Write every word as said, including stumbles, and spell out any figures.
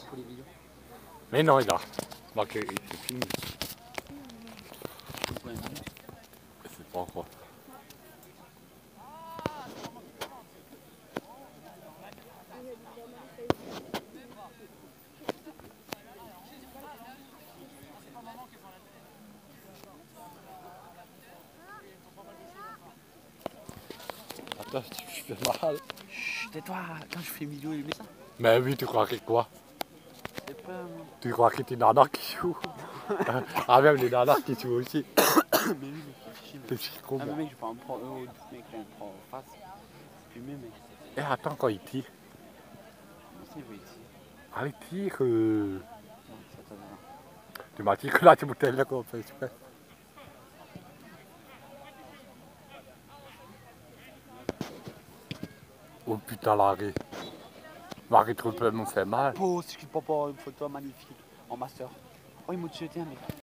pour les vidéos. Mais non, il a. Donc, il c'est fini. Ouais, C'est pas encore. Attends, je fais mal. Chut, tais-toi, quand je fais une vidéo, il met ça. Mais oui, tu crois que quoi? C'est pas. Tu crois que c'est une nana qui joue? Ah, même les nanas qui jouent aussi. Mais oui, mais c'est fichier, C'est mec. psycho, Ah, mais moi. mec, je prends un pro. Euh, mec, là, je prends en face. Puis même, mec. Et attends, quand il tire. Ça, il va ici. Ah, il tire. Euh... Non, ça, ça va. Tu m'as tiré là, tu bouteilles là, qu'on fait exprès. Oh putain, l'arrêt. Marie Truppel me fait mal. Oh, c'est qu'il peut pas une photo magnifique en master. Oh, il m'a tué, tiens, mec.